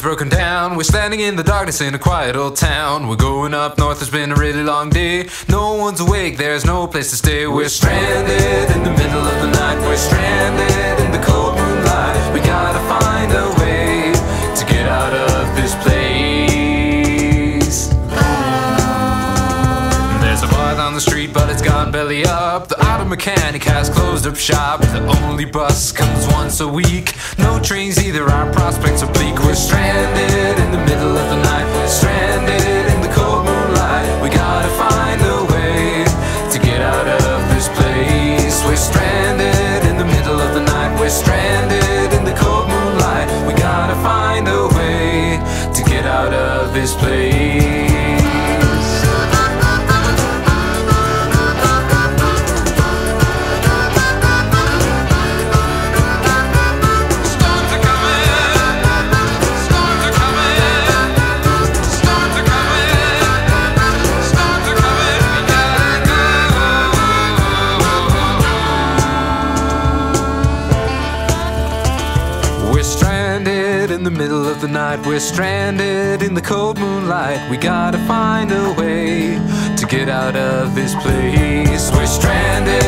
broken down. We're standing in the darkness in a quiet old town. We're going up north, it's been a really long day. No one's awake, there's no place to stay. We're stranded in the middle of the night. We're stranded in the cold moonlight. We gotta find a way to get out of this place. There's a bar down the street, but it's gone belly up. The auto mechanic has closed up shop. The only bus comes once a week. No trains either, our prospects are bleak. We're stranded in the middle of the night. We're stranded in the cold moonlight. We gotta find a way to get out of this place. We're stranded in the middle of the night. We're stranded in the cold moonlight. We gotta find a way to get out of this place. In the middle of the night, we're stranded in the cold moonlight. We gotta find a way to get out of this place. We're stranded